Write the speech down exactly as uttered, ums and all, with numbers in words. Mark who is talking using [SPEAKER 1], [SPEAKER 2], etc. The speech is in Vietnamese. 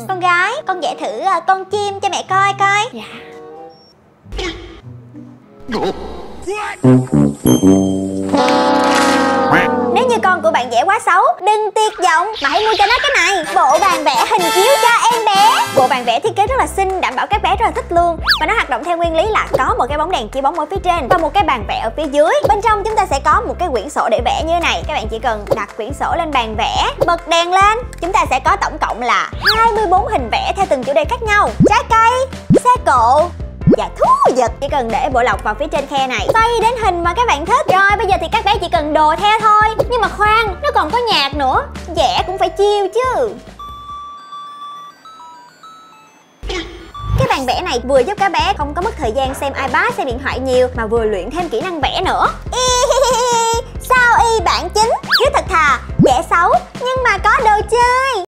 [SPEAKER 1] Con gái, con vẽ thử uh, con chim cho mẹ coi coi.
[SPEAKER 2] Dạ.
[SPEAKER 1] Nếu như con của bạn vẽ quá xấu, đừng tuyệt vọng mà hãy mua cho nó cái này, bộ bàn vẽ hình chiếu cho em bé. Bộ bàn vẽ thiết kế rất là xinh, đảm bảo các bé rất là thích luôn. Và nó hoạt động theo nguyên lý là có một cái bóng đèn chiếu bóng ở phía trên và một cái bàn vẽ ở phía dưới. Bên trong chúng ta sẽ có một cái quyển sổ để vẽ như thế này. Các bạn chỉ cần đặt quyển sổ lên bàn vẽ, bật đèn lên. Chúng ta sẽ có tổng cộng là hai mươi bốn hình vẽ theo từng chủ đề khác nhau: trái cây, xe cộ và thú vật. Chỉ cần để bộ lọc vào phía trên khe này, xoay đến hình mà các bạn thích. Rồi bây giờ thì các bé chỉ cần đồ theo thôi. Nhưng mà khoan, nó còn có nhạc nữa, vẽ cũng phải chill chứ. Cái bàn vẽ này vừa giúp các bé không có mất thời gian xem iPad, xem điện thoại nhiều, mà vừa luyện thêm kỹ năng vẽ nữa. Sao y bạn chính, chứ thật thà vẽ xấu nhưng mà có đồ chơi.